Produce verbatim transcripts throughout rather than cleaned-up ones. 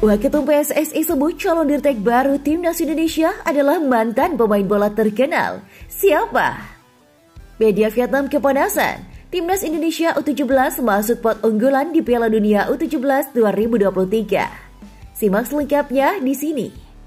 Waketum P S S I sebut calon dirtek baru Timnas Indonesia adalah mantan pemain bola terkenal. Siapa? Media Vietnam kepanasan. Timnas Indonesia U tujuh belas masuk pot unggulan di Piala Dunia U tujuh belas dua ribu dua puluh tiga. Simak selengkapnya di sini.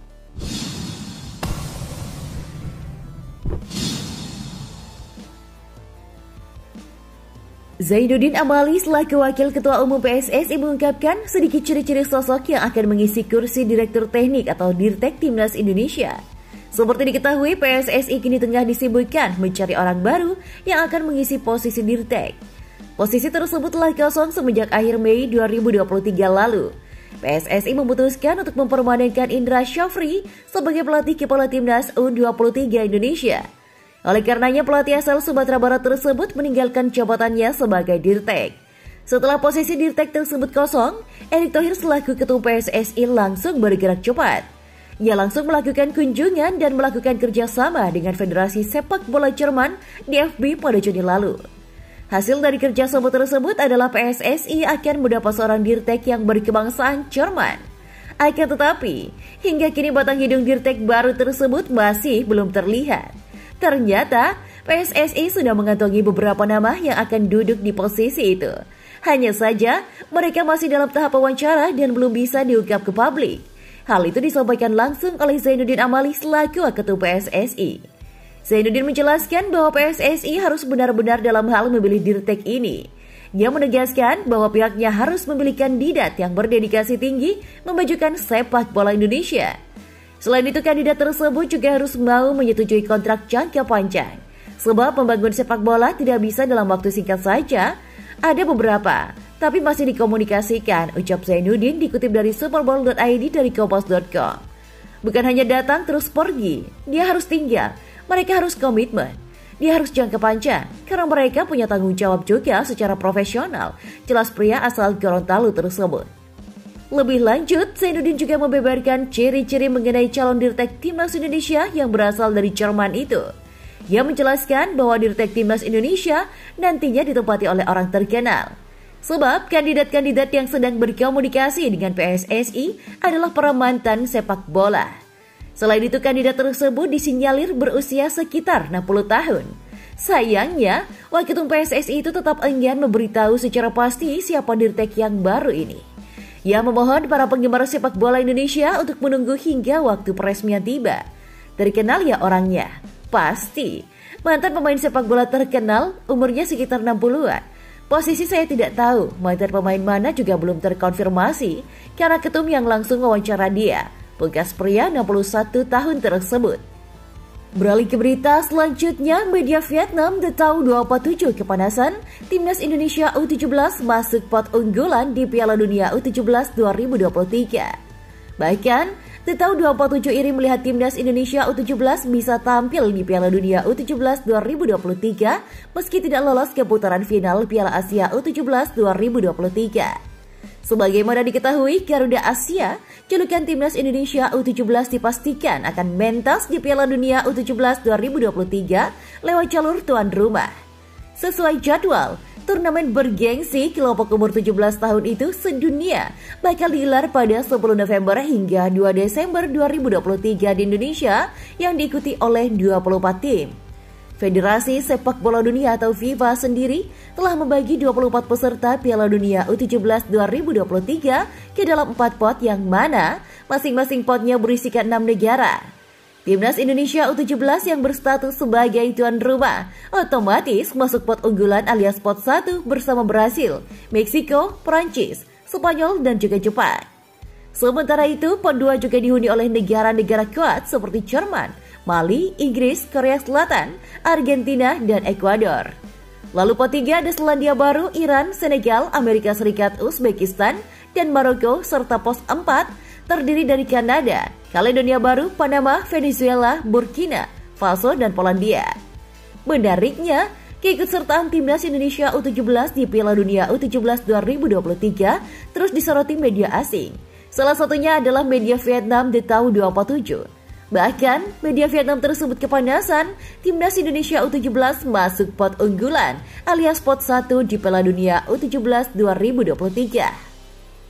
Zainuddin Amali selaku Wakil Ketua Umum P S S I mengungkapkan sedikit ciri-ciri sosok yang akan mengisi kursi Direktur Teknik atau Dirtek Timnas Indonesia. Seperti diketahui, P S S I kini tengah disibukkan mencari orang baru yang akan mengisi posisi Dirtek. Posisi tersebut telah kosong semenjak akhir Mei dua ribu dua puluh tiga lalu. P S S I memutuskan untuk mempermanenkan Indra Syafri sebagai pelatih kepala Timnas U dua puluh tiga Indonesia. Oleh karenanya, pelatih asal Sumatera Barat tersebut meninggalkan jabatannya sebagai Dirtek. Setelah posisi Dirtek tersebut kosong, Erick Thohir selaku Ketua P S S I langsung bergerak cepat. Ia langsung melakukan kunjungan dan melakukan kerjasama dengan Federasi Sepak Bola Jerman D F B pada Juni lalu. Hasil dari kerjasama tersebut adalah P S S I akan mendapat seorang Dirtek yang berkebangsaan Jerman. Akan tetapi, hingga kini batang hidung Dirtek baru tersebut masih belum terlihat. Ternyata, P S S I sudah mengantongi beberapa nama yang akan duduk di posisi itu. Hanya saja, mereka masih dalam tahap wawancara dan belum bisa diungkap ke publik. Hal itu disampaikan langsung oleh Zainuddin Amali selaku Ketua P S S I. Zainuddin menjelaskan bahwa P S S I harus benar-benar dalam hal memilih Dirtek ini. Dia menegaskan bahwa pihaknya harus memilih kandidat yang berdedikasi tinggi memajukan sepak bola Indonesia. Selain itu, kandidat tersebut juga harus mau menyetujui kontrak jangka panjang. Sebab membangun sepak bola tidak bisa dalam waktu singkat saja. Ada beberapa, tapi masih dikomunikasikan, ucap Zainuddin dikutip dari superbowl dot i d dari kompas dot com. Bukan hanya datang terus pergi, dia harus tinggal, mereka harus komitmen, dia harus jangka panjang, karena mereka punya tanggung jawab juga secara profesional, jelas pria asal Gorontalo tersebut. Lebih lanjut, Zainuddin juga membeberkan ciri-ciri mengenai calon Dirtek Timnas Indonesia yang berasal dari Jerman itu. Ia menjelaskan bahwa Dirtek Timnas Indonesia nantinya ditempati oleh orang terkenal. Sebab kandidat-kandidat yang sedang berkomunikasi dengan P S S I adalah para mantan sepak bola. Selain itu, kandidat tersebut disinyalir berusia sekitar enam puluh tahun. Sayangnya, Waketum P S S I itu tetap enggan memberitahu secara pasti siapa Dirtek yang baru ini. Ia memohon para penggemar sepak bola Indonesia untuk menunggu hingga waktu peresmian tiba. Terkenal ya orangnya? Pasti. Mantan pemain sepak bola terkenal, umurnya sekitar enam puluhan. Posisi saya tidak tahu, mantan pemain mana juga belum terkonfirmasi karena ketum yang langsung wawancara dia, bekas pria enam puluh satu tahun tersebut. Beralih ke berita selanjutnya, media Vietnam The Tau dua puluh tujuh kepanasan, Timnas Indonesia U tujuh belas masuk pot unggulan di Piala Dunia U tujuh belas dua ribu dua puluh tiga. Bahkan, The Tau dua puluh tujuh iri melihat Timnas Indonesia U tujuh belas bisa tampil di Piala Dunia U tujuh belas dua ribu dua puluh tiga meski tidak lolos ke putaran final Piala Asia U tujuh belas dua ribu dua puluh tiga. Sebagaimana diketahui, Garuda Asia, julukan Timnas Indonesia U tujuh belas dipastikan akan mentas di Piala Dunia U tujuh belas dua ribu dua puluh tiga lewat jalur tuan rumah. Sesuai jadwal, turnamen bergengsi kelompok umur tujuh belas tahun itu sedunia bakal digelar pada sepuluh November hingga dua Desember dua ribu dua puluh tiga di Indonesia yang diikuti oleh dua puluh empat tim. Federasi Sepak Bola Dunia atau FIFA sendiri telah membagi dua puluh empat peserta Piala Dunia U tujuh belas dua ribu dua puluh tiga ke dalam empat pot yang mana masing-masing potnya berisikan enam negara. Timnas Indonesia U tujuh belas yang berstatus sebagai tuan rumah otomatis masuk pot unggulan alias pot satu bersama Brasil, Meksiko, Prancis, Spanyol, dan juga Jepang. Sementara itu, pot dua juga dihuni oleh negara-negara kuat seperti Jerman, Mali, Inggris, Korea Selatan, Argentina, dan Ekuador. Lalu pot tiga ada Selandia Baru, Iran, Senegal, Amerika Serikat, Uzbekistan, dan Maroko, serta pos empat terdiri dari Kanada, Kaledonia Baru, Panama, Venezuela, Burkina Faso, dan Polandia. Menariknya, keikutsertaan Timnas Indonesia U tujuh belas di Piala Dunia U tujuh belas dua ribu dua puluh tiga terus disoroti media asing. Salah satunya adalah media Vietnam The Tau dua puluh tujuh. Bahkan, media Vietnam tersebut kepanasan, Timnas Indonesia U tujuh belas masuk pot unggulan alias pot satu di Piala Dunia U tujuh belas dua ribu dua puluh tiga.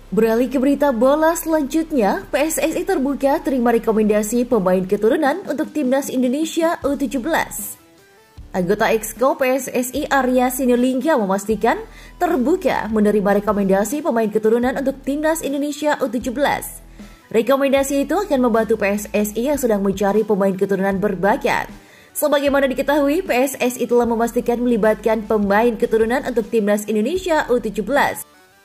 Beralih ke berita bola selanjutnya, P S S I terbuka terima rekomendasi pemain keturunan untuk Timnas Indonesia U tujuh belas. Anggota Exco P S S I Arya Sinulinga memastikan terbuka menerima rekomendasi pemain keturunan untuk Timnas Indonesia U tujuh belas. Rekomendasi itu akan membantu P S S I yang sedang mencari pemain keturunan berbakat. Sebagaimana diketahui, P S S I telah memastikan melibatkan pemain keturunan untuk Timnas Indonesia U tujuh belas.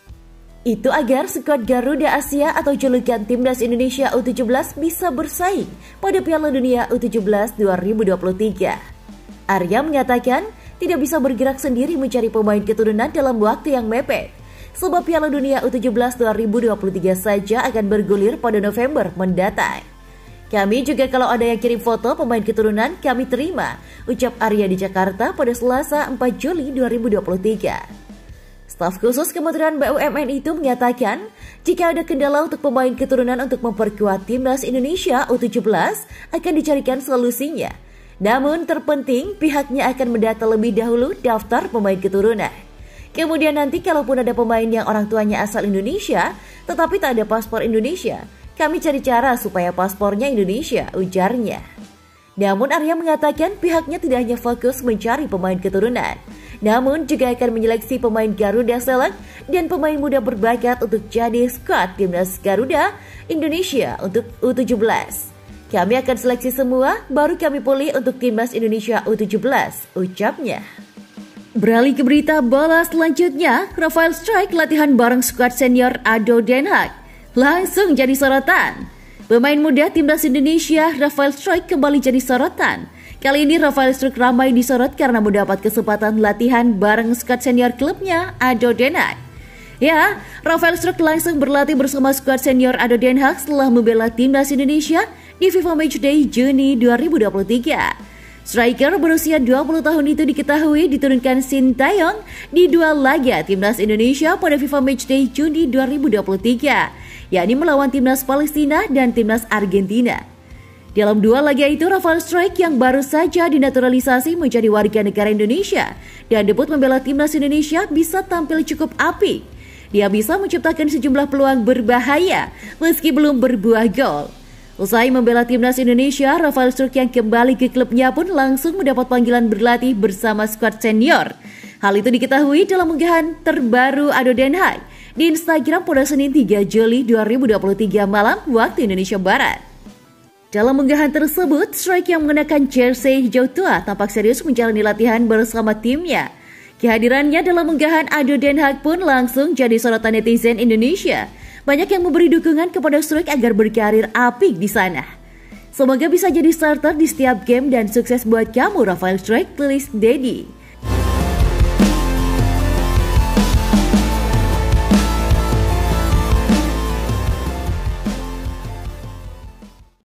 Itu agar skuad Garuda Asia atau julukan Timnas Indonesia U tujuh belas bisa bersaing pada Piala Dunia U tujuh belas dua ribu dua puluh tiga. Arya mengatakan tidak bisa bergerak sendiri mencari pemain keturunan dalam waktu yang mepet, sebab Piala Dunia U tujuh belas dua ribu dua puluh tiga saja akan bergulir pada November mendatang. Kami juga kalau ada yang kirim foto pemain keturunan kami terima, ucap Arya di Jakarta pada Selasa empat Juli dua ribu dua puluh tiga. Staf khusus Kementerian B U M N itu menyatakan, jika ada kendala untuk pemain keturunan untuk memperkuat Timnas Indonesia U tujuh belas, akan dicarikan solusinya. Namun terpenting, pihaknya akan mendata lebih dahulu daftar pemain keturunan. Kemudian nanti kalaupun ada pemain yang orang tuanya asal Indonesia, tetapi tak ada paspor Indonesia, kami cari cara supaya paspornya Indonesia, ujarnya. Namun Arya mengatakan pihaknya tidak hanya fokus mencari pemain keturunan, namun juga akan menyeleksi pemain Garuda Select dan pemain muda berbakat untuk jadi skuad Timnas Garuda Indonesia untuk U tujuh belas. Kami akan seleksi semua, baru kami pilih untuk Timnas Indonesia U tujuh belas, ucapnya. Beralih ke berita bola selanjutnya, Rafael Struijk latihan bareng skuad senior A D O Den Haag langsung jadi sorotan. Pemain muda Timnas Indonesia Rafael Struijk kembali jadi sorotan. Kali ini Rafael Struijk ramai disorot karena mendapat kesempatan latihan bareng skuad senior klubnya A D O Den Haag. Ya, Rafael Struijk langsung berlatih bersama skuad senior A D O Den Haag setelah membela Timnas Indonesia di FIFA Matchday Juni dua ribu dua puluh tiga. Striker berusia dua puluh tahun itu diketahui diturunkan Sintayong di dua laga Timnas Indonesia pada FIFA Matchday Juni dua ribu dua puluh tiga, yakni melawan Timnas Palestina dan Timnas Argentina. Dalam dua laga itu, Rafael Struijk yang baru saja dinaturalisasi menjadi warga negara Indonesia dan debut membela Timnas Indonesia bisa tampil cukup apik. Dia bisa menciptakan sejumlah peluang berbahaya meski belum berbuah gol. Usai membela Timnas Indonesia, Rafael Struijk yang kembali ke klubnya pun langsung mendapat panggilan berlatih bersama skuad senior. Hal itu diketahui dalam unggahan terbaru A D O Den Haag di Instagram pada Senin tiga Juli dua ribu dua puluh tiga malam waktu Indonesia Barat. Dalam unggahan tersebut, Struijk yang mengenakan jersey hijau tua tampak serius menjalani latihan bersama timnya. Kehadirannya dalam unggahan A D O Den Haag pun langsung jadi sorotan netizen Indonesia. Banyak yang memberi dukungan kepada Struijk agar berkarir apik di sana. Semoga bisa jadi starter di setiap game dan sukses buat kamu Rafael Struijk, tulis Dedi.